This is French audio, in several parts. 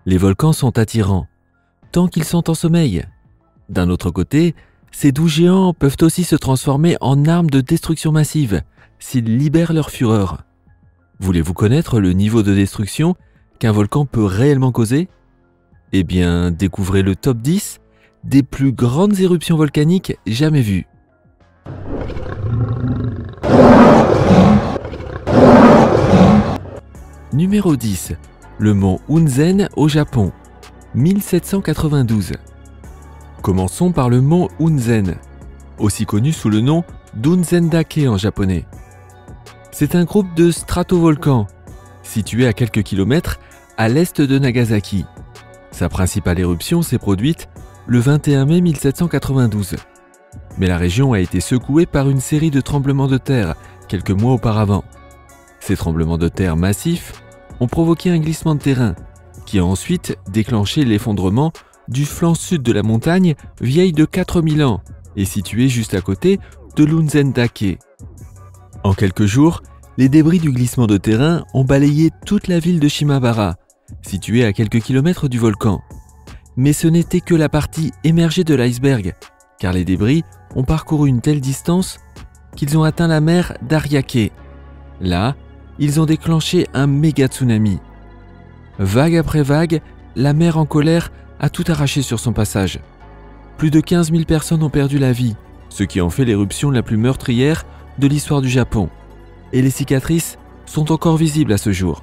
Les volcans sont attirants, tant qu'ils sont en sommeil. D'un autre côté, ces doux géants peuvent aussi se transformer en armes de destruction massive s'ils libèrent leur fureur. Voulez-vous connaître le niveau de destruction qu'un volcan peut réellement causer? Eh bien, découvrez le top 10 des plus grandes éruptions volcaniques jamais vues. Numéro 10. Le mont Unzen au Japon, 1792. Commençons par le mont Unzen, aussi connu sous le nom d'Unzen-dake en japonais. C'est un groupe de stratovolcans, situé à quelques kilomètres à l'est de Nagasaki. Sa principale éruption s'est produite le 21 mai 1792. Mais la région a été secouée par une série de tremblements de terre quelques mois auparavant. Ces tremblements de terre massifs ont provoqué un glissement de terrain qui a ensuite déclenché l'effondrement du flanc sud de la montagne vieille de 4000 ans et située juste à côté de l'Unzen-dake. En quelques jours, les débris du glissement de terrain ont balayé toute la ville de Shimabara, située à quelques kilomètres du volcan. Mais ce n'était que la partie émergée de l'iceberg, car les débris ont parcouru une telle distance qu'ils ont atteint la mer d'Ariake. Là, ils ont déclenché un méga tsunami. Vague après vague, la mer en colère a tout arraché sur son passage. Plus de 15 000 personnes ont perdu la vie, ce qui en fait l'éruption la plus meurtrière de l'histoire du Japon. Et les cicatrices sont encore visibles à ce jour.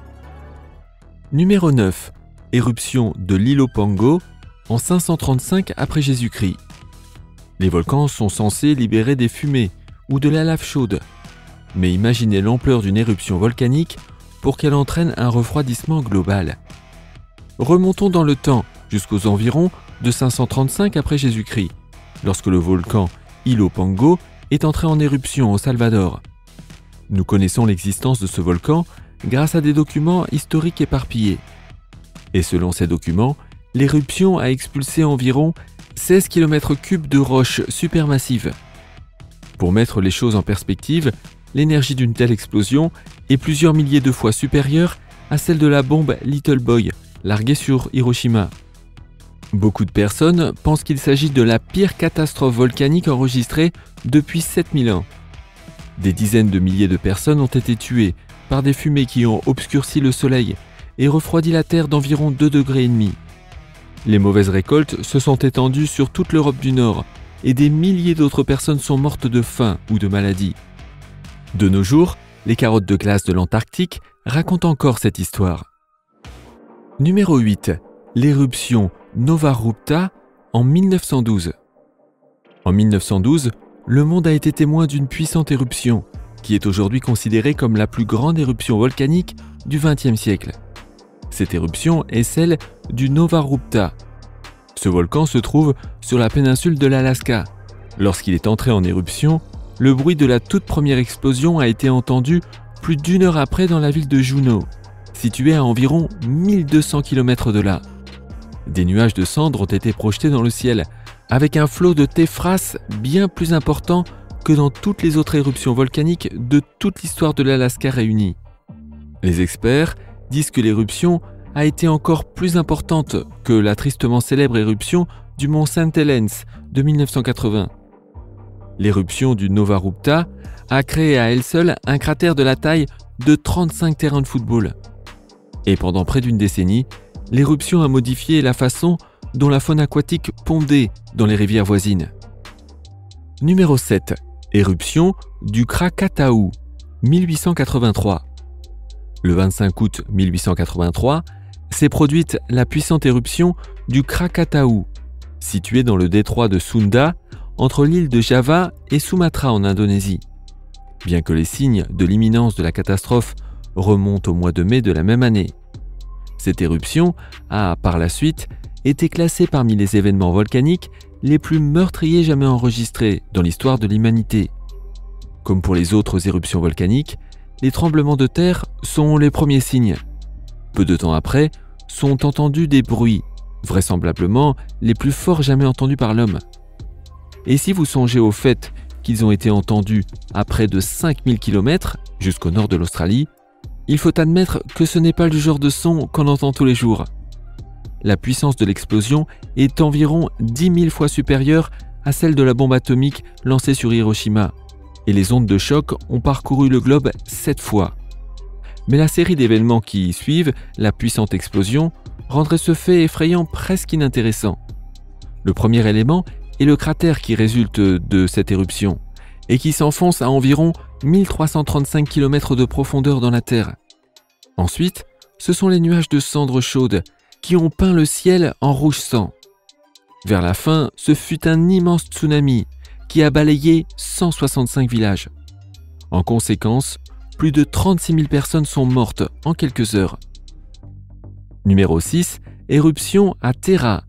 Numéro 9. Éruption de l'Ilopango en 535 après Jésus-Christ. Les volcans sont censés libérer des fumées ou de la lave chaude. Mais imaginez l'ampleur d'une éruption volcanique pour qu'elle entraîne un refroidissement global. Remontons dans le temps jusqu'aux environs de 535 après Jésus-Christ, lorsque le volcan Ilopango est entré en éruption au Salvador. Nous connaissons l'existence de ce volcan grâce à des documents historiques éparpillés. Et selon ces documents, l'éruption a expulsé environ 16 km3 de roches supermassives. Pour mettre les choses en perspective, l'énergie d'une telle explosion est plusieurs milliers de fois supérieure à celle de la bombe Little Boy, larguée sur Hiroshima. Beaucoup de personnes pensent qu'il s'agit de la pire catastrophe volcanique enregistrée depuis 7000 ans. Des dizaines de milliers de personnes ont été tuées par des fumées qui ont obscurci le soleil et refroidi la Terre d'environ 2,5 degrés. Les mauvaises récoltes se sont étendues sur toute l'Europe du Nord et des milliers d'autres personnes sont mortes de faim ou de maladie. De nos jours, les carottes de glace de l'Antarctique racontent encore cette histoire. Numéro 8. L'éruption Nova Rupta en 1912. En 1912, le monde a été témoin d'une puissante éruption, qui est aujourd'hui considérée comme la plus grande éruption volcanique du XXe siècle. Cette éruption est celle du Nova Rupta. Ce volcan se trouve sur la péninsule de l'Alaska. Lorsqu'il est entré en éruption, le bruit de la toute première explosion a été entendu plus d'une heure après dans la ville de Juneau, située à environ 1200 km de là. Des nuages de cendres ont été projetés dans le ciel, avec un flot de téphras bien plus important que dans toutes les autres éruptions volcaniques de toute l'histoire de l'Alaska réunie. Les experts disent que l'éruption a été encore plus importante que la tristement célèbre éruption du mont St. Helens de 1980. L'éruption du Nova Rupta a créé à elle seule un cratère de la taille de 35 terrains de football. Et pendant près d'une décennie, l'éruption a modifié la façon dont la faune aquatique pondait dans les rivières voisines. Numéro 7. Éruption du Krakataou, 1883. Le 25 août 1883, s'est produite la puissante éruption du Krakataou, située dans le détroit de Sunda, entre l'île de Java et Sumatra en Indonésie. Bien que les signes de l'imminence de la catastrophe remontent au mois de mai de la même année. Cette éruption a, par la suite, été classée parmi les événements volcaniques les plus meurtriers jamais enregistrés dans l'histoire de l'humanité. Comme pour les autres éruptions volcaniques, les tremblements de terre sont les premiers signes. Peu de temps après, sont entendus des bruits, vraisemblablement les plus forts jamais entendus par l'homme. Et si vous songez au fait qu'ils ont été entendus à près de 5000 km jusqu'au nord de l'Australie, il faut admettre que ce n'est pas le genre de son qu'on entend tous les jours. la puissance de l'explosion est environ 10 000 fois supérieure à celle de la bombe atomique lancée sur Hiroshima, et les ondes de choc ont parcouru le globe 7 fois. Mais la série d'événements qui suivent la puissante explosion rendrait ce fait effrayant presque inintéressant. Le premier élément est le cratère qui résulte de cette éruption et qui s'enfonce à environ 1335 km de profondeur dans la Terre. Ensuite, ce sont les nuages de cendres chaudes qui ont peint le ciel en rouge sang. Vers la fin, ce fut un immense tsunami qui a balayé 165 villages. En conséquence, plus de 36 000 personnes sont mortes en quelques heures. Numéro 6, éruption à Terra,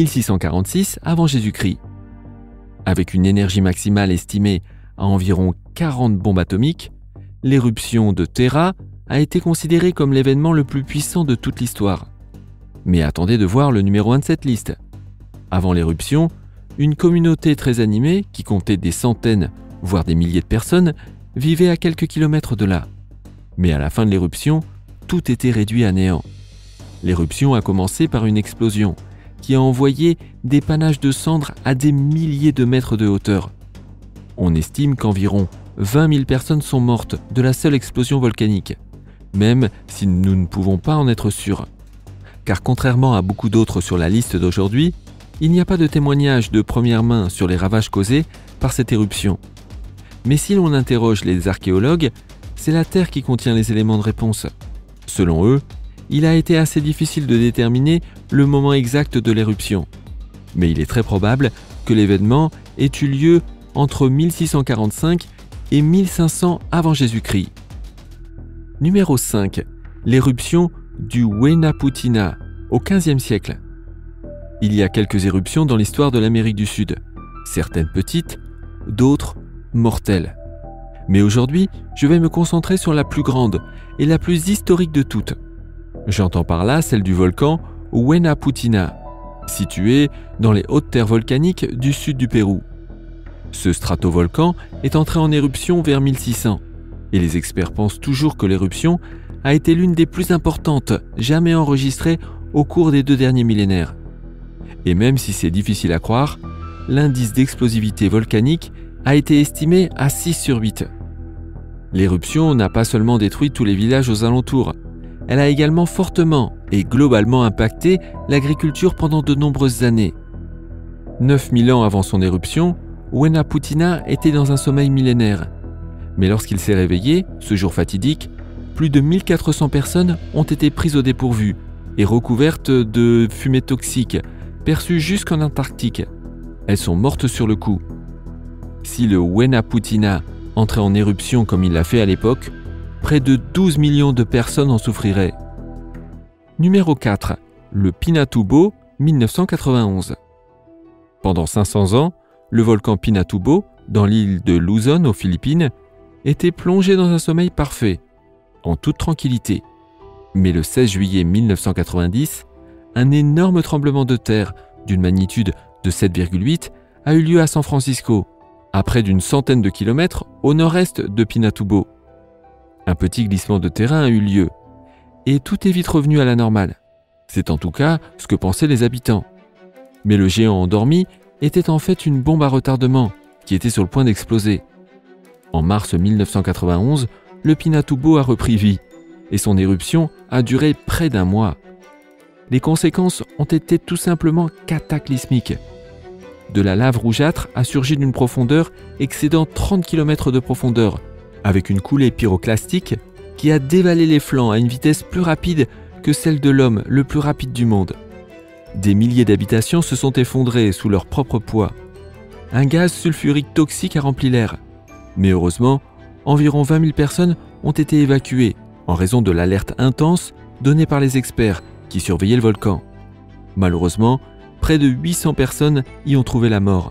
1646 avant Jésus-Christ. Avec une énergie maximale estimée à environ 40 bombes atomiques, l'éruption de Terra a été considérée comme l'événement le plus puissant de toute l'histoire. Mais attendez de voir le numéro 1 de cette liste. Avant l'éruption, une communauté très animée, qui comptait des centaines, voire des milliers de personnes, vivait à quelques kilomètres de là. Mais à la fin de l'éruption, tout était réduit à néant. L'éruption a commencé par une explosion qui a envoyé des panaches de cendres à des milliers de mètres de hauteur. On estime qu'environ 20 000 personnes sont mortes de la seule explosion volcanique, même si nous ne pouvons pas en être sûrs. Car contrairement à beaucoup d'autres sur la liste d'aujourd'hui, il n'y a pas de témoignages de première main sur les ravages causés par cette éruption. Mais si l'on interroge les archéologues, c'est la Terre qui contient les éléments de réponse. Selon eux, il a été assez difficile de déterminer le moment exact de l'éruption. Mais il est très probable que l'événement ait eu lieu entre 1645 et 1500 avant Jésus-Christ. Numéro 5. L'éruption du Huayna-Putina au XVe siècle. Il y a quelques éruptions dans l'histoire de l'Amérique du Sud, certaines petites, d'autres mortelles. Mais aujourd'hui, je vais me concentrer sur la plus grande et la plus historique de toutes. J'entends par là celle du volcan Huayna-Putina, situé dans les hautes terres volcaniques du sud du Pérou. Ce stratovolcan est entré en éruption vers 1600, et les experts pensent toujours que l'éruption a été l'une des plus importantes jamais enregistrées au cours des 2 derniers millénaires. Et même si c'est difficile à croire, l'indice d'explosivité volcanique a été estimé à 6 sur 8. L'éruption n'a pas seulement détruit tous les villages aux alentours, elle a également fortement et globalement impacté l'agriculture pendant de nombreuses années. 9000 ans avant son éruption, Huayna-Putina était dans un sommeil millénaire. Mais lorsqu'il s'est réveillé, ce jour fatidique, plus de 1400 personnes ont été prises au dépourvu et recouvertes de fumée toxique, perçues jusqu'en Antarctique. Elles sont mortes sur le coup. Si le Huayna-Putina entrait en éruption comme il l'a fait à l'époque, près de 12 millions de personnes en souffriraient. Numéro 4. Le Pinatubo, 1991. Pendant 500 ans, le volcan Pinatubo, dans l'île de Luzon aux Philippines, était plongé dans un sommeil parfait, en toute tranquillité. Mais le 16 juillet 1990, un énorme tremblement de terre d'une magnitude de 7,8 a eu lieu à San Francisco, à près d'une centaine de kilomètres au nord-est de Pinatubo. Un petit glissement de terrain a eu lieu, et tout est vite revenu à la normale. C'est en tout cas ce que pensaient les habitants. Mais le géant endormi était en fait une bombe à retardement qui était sur le point d'exploser. En mars 1991, le Pinatubo a repris vie, et son éruption a duré près d'1 mois. Les conséquences ont été tout simplement cataclysmiques. De la lave rougeâtre a surgi d'une profondeur excédant 30 km de profondeur, avec une coulée pyroclastique qui a dévalé les flancs à une vitesse plus rapide que celle de l'homme le plus rapide du monde. Des milliers d'habitations se sont effondrées sous leur propre poids. Un gaz sulfurique toxique a rempli l'air. Mais heureusement, environ 20 000 personnes ont été évacuées en raison de l'alerte intense donnée par les experts qui surveillaient le volcan. Malheureusement, près de 800 personnes y ont trouvé la mort.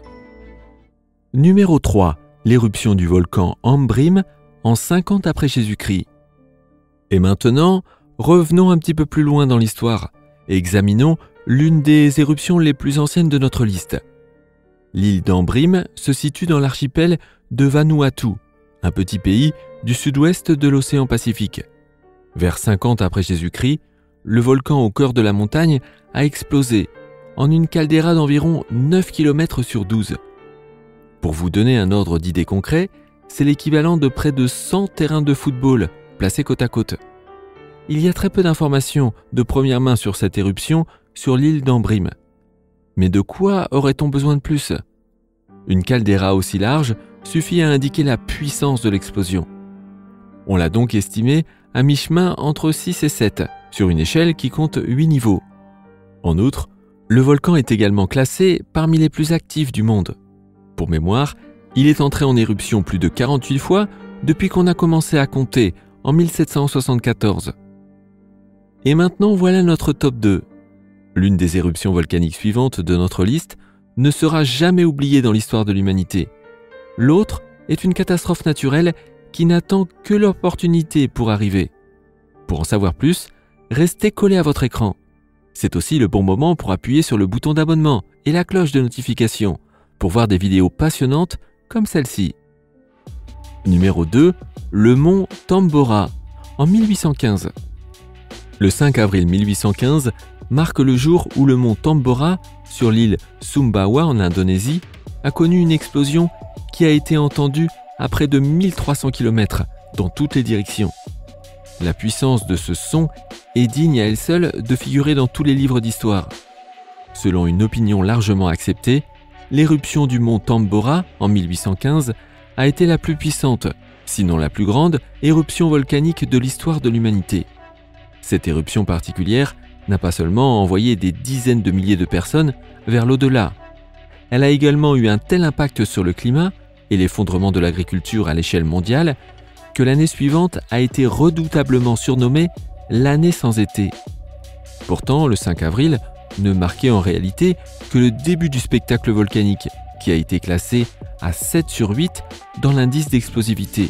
Numéro 3. L'éruption du volcan Ambrim en 50 après Jésus-Christ. Et maintenant, revenons un petit peu plus loin dans l'histoire et examinons l'une des éruptions les plus anciennes de notre liste. L'île d'Ambrim se situe dans l'archipel de Vanuatu, un petit pays du sud-ouest de l'océan Pacifique. Vers 50 après Jésus-Christ, le volcan au cœur de la montagne a explosé en une caldeira d'environ 9 km sur 12. Pour vous donner un ordre d'idée concret, c'est l'équivalent de près de 100 terrains de football placés côte à côte. Il y a très peu d'informations de première main sur cette éruption sur l'île d'Ambrim. Mais de quoi aurait-on besoin de plus ? Une caldeira aussi large suffit à indiquer la puissance de l'explosion. On l'a donc estimée à mi-chemin entre 6 et 7, sur une échelle qui compte 8 niveaux. En outre, le volcan est également classé parmi les plus actifs du monde. Pour mémoire, il est entré en éruption plus de 48 fois depuis qu'on a commencé à compter en 1774. Et maintenant, voilà notre top 2. L'une des éruptions volcaniques suivantes de notre liste ne sera jamais oubliée dans l'histoire de l'humanité. L'autre est une catastrophe naturelle qui n'attend que l'opportunité pour arriver. Pour en savoir plus, restez collés à votre écran. C'est aussi le bon moment pour appuyer sur le bouton d'abonnement et la cloche de notification pour voir des vidéos passionnantes comme celle-ci. Numéro 2, le mont Tambora, en 1815. Le 5 avril 1815 marque le jour où le mont Tambora, sur l'île Sumbawa en Indonésie, a connu une explosion qui a été entendue à près de 1300 km dans toutes les directions. La puissance de ce son est digne à elle seule de figurer dans tous les livres d'histoire. Selon une opinion largement acceptée, l'éruption du mont Tambora en 1815 a été la plus puissante, sinon la plus grande, éruption volcanique de l'histoire de l'humanité. Cette éruption particulière n'a pas seulement envoyé des dizaines de milliers de personnes vers l'au-delà. Elle a également eu un tel impact sur le climat et l'effondrement de l'agriculture à l'échelle mondiale que l'année suivante a été redoutablement surnommée l'année sans été. Pourtant, le 5 avril ne marquait en réalité que le début du spectacle volcanique, qui a été classé à 7 sur 8 dans l'indice d'explosivité.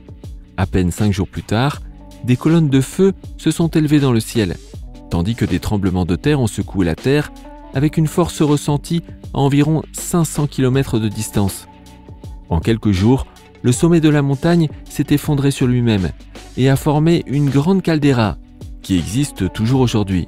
À peine 5 jours plus tard, des colonnes de feu se sont élevées dans le ciel, tandis que des tremblements de terre ont secoué la terre avec une force ressentie à environ 500 km de distance. En quelques jours, le sommet de la montagne s'est effondré sur lui-même et a formé une grande caldeira qui existe toujours aujourd'hui.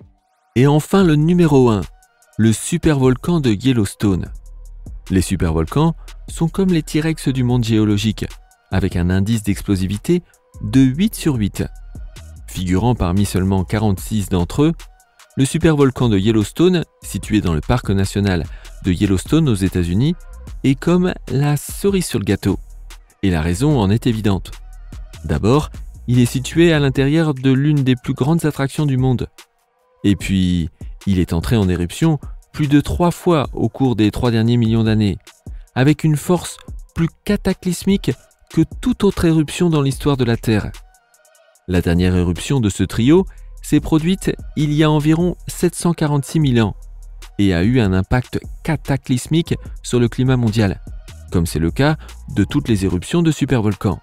Et enfin le numéro 1, le supervolcan de Yellowstone. Les supervolcans sont comme les T-Rex du monde géologique, avec un indice d'explosivité de 8 sur 8. Figurant parmi seulement 46 d'entre eux, le supervolcan de Yellowstone, situé dans le parc national de Yellowstone aux États-Unis, est comme la cerise sur le gâteau. Et la raison en est évidente. D'abord, il est situé à l'intérieur de l'une des plus grandes attractions du monde. Et puis, il est entré en éruption plus de 3 fois au cours des 3 derniers millions d'années, avec une force plus cataclysmique que toute autre éruption dans l'histoire de la Terre. La dernière éruption de ce trio s'est produite il y a environ 746 000 ans et a eu un impact cataclysmique sur le climat mondial, comme c'est le cas de toutes les éruptions de supervolcans.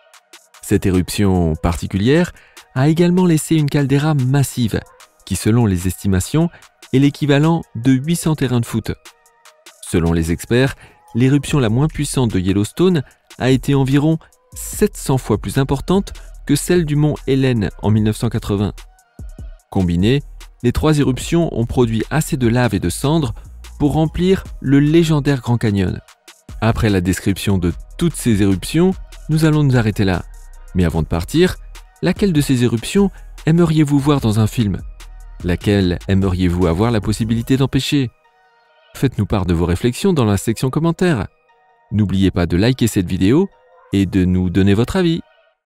Cette éruption particulière a également laissé une caldeira massive, qui selon les estimations est l'équivalent de 800 terrains de foot. Selon les experts, l'éruption la moins puissante de Yellowstone a été environ 700 fois plus importante que celle du mont Helen en 1980. Combinées, les 3 éruptions ont produit assez de lave et de cendres pour remplir le légendaire Grand Canyon. Après la description de toutes ces éruptions, nous allons nous arrêter là. Mais avant de partir, laquelle de ces éruptions aimeriez-vous voir dans un film ? Laquelle aimeriez-vous avoir la possibilité d'empêcher ? Faites-nous part de vos réflexions dans la section commentaires. N'oubliez pas de liker cette vidéo et de nous donner votre avis.